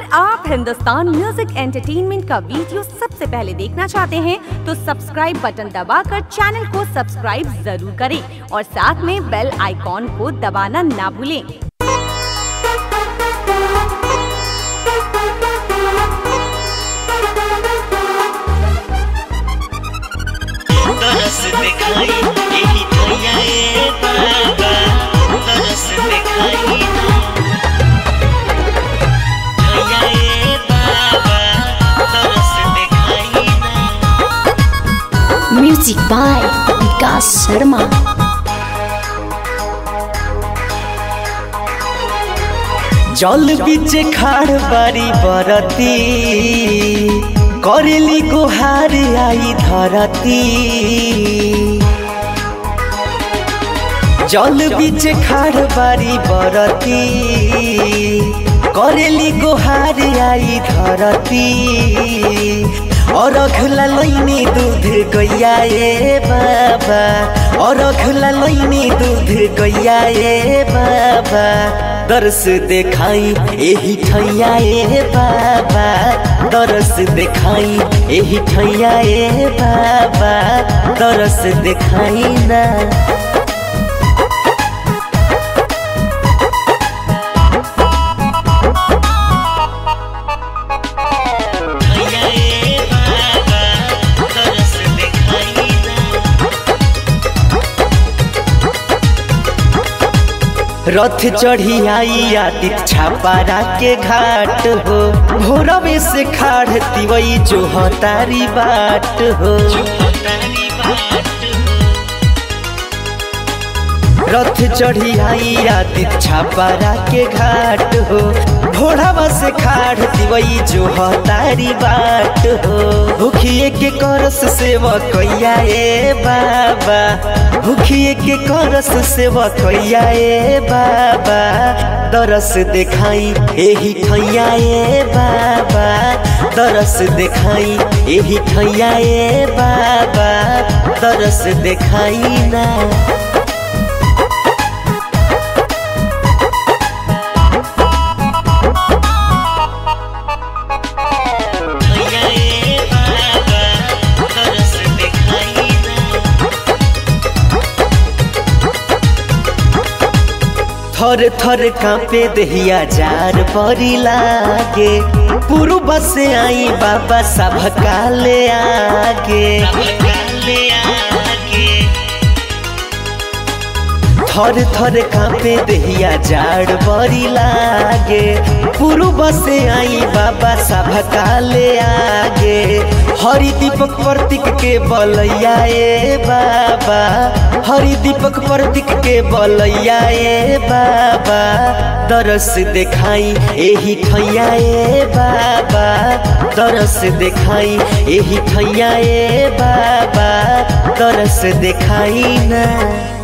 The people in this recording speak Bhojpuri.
आप हिंदुस्तान म्यूजिक एंटरटेनमेंट का वीडियो सबसे पहले देखना चाहते हैं तो सब्सक्राइब बटन दबाकर चैनल को सब्सक्राइब जरूर करें और साथ में बेल आइकॉन को दबाना ना भूलें। तरस दिखाई यही भैया ए बाबा, तरस दिखाई ना भैया ए बाबा, तरस दिखाई ना। Music by Vikas Sharma. जल बीच खाड़ बारी बरती करेली गुहार आई धरती। जल बीच खाड़ बारी बरती करेली गुहार आई धरती। और अघला लैनी दूध गैया ए बाबा, और अघला लैनी दूध गैया ए बाबा। दरस देखाई एही ठैया ए बाबा, दरस देखाई एही ठैया ए बाबा, दरस देखाई ना। रथ चढ़ी आई आदित छापारा के घाट हो, भोरवे से खाड़ती वही जो हतारी बाट हो। रथ चढ़ी आई आदित छापारा के घाट हो, भोरवा से खाड़ती वही जो हतारी बाट हो। भूखिए के करस सेवा कैया ए बाबा, भूखिए के करस सेवा कैया ए बाबा। दरस देखाई एही ठैया ए बाबा, दरस देखाई एही ठैया ए बाबा, दरस देखाई ना। थर थर कांपे दहिया जार बरी लागे, पूर्व से आई बाबा सब काले आगे। थर थर कांपे दहिया जार बरी लागे, पूर्व से आई बाबा सब काले आगे। हरि दीपक प्रतीक के बलैया ए बाबा, हरि दीपक प्रतीक के बलैया ए बाबा। दरस देखाई एही ठैया ए बाबा, दरस देखाई एही ठैया ए बाबा, दरस देखाई ना।